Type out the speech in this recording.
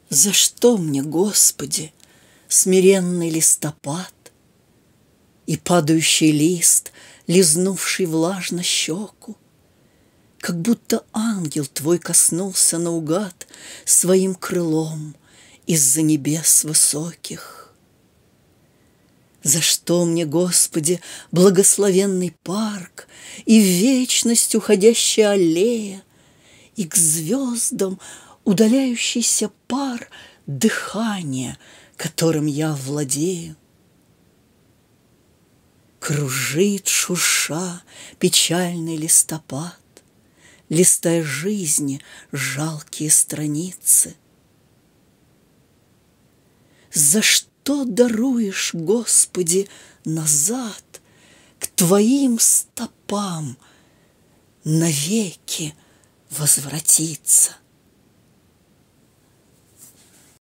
За что мне, Господи, смиренный листопад и падающий лист, лизнувший влажно щеку? Как будто ангел Твой коснулся наугад своим крылом из-за небес высоких. За что мне, Господи, благословенный парк и в вечность уходящая аллея, и к звездам удаляющийся пар дыхания, которым я владею? Кружит, шурша, печальный листопад, листая жизни жалкие страницы. За что даруешь, Господи, назад к Твоим стопам навеки возвратиться?